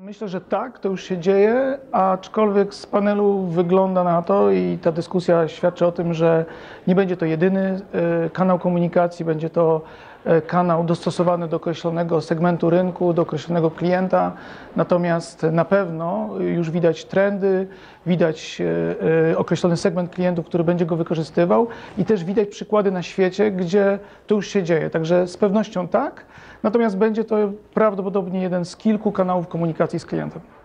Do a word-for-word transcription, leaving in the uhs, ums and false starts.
Myślę, że tak, to już się dzieje, aczkolwiek z panelu wygląda na to i ta dyskusja świadczy o tym, że nie będzie to jedyny kanał komunikacji, będzie to kanał dostosowany do określonego segmentu rynku, do określonego klienta, natomiast na pewno już widać trendy, widać określony segment klientów, który będzie go wykorzystywał i też widać przykłady na świecie, gdzie to już się dzieje, także z pewnością tak, natomiast będzie to prawdopodobnie jeden z kilku kanałów komunikacji z klientem.